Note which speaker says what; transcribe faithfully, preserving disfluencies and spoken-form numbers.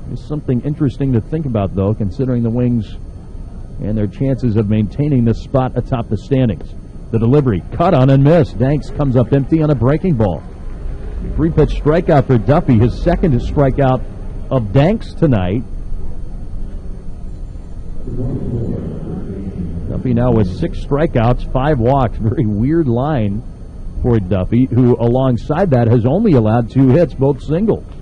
Speaker 1: It's something interesting to think about, though, considering the Wings and their chances of maintaining this spot atop the standings. The delivery, cut on and missed. Danks comes up empty on a breaking ball. Three-pitch strikeout for Duffey, his second strikeout of Danks tonight. Duffey now with six strikeouts, five walks. Very weird line for Duffey, who alongside that has only allowed two hits, both singles.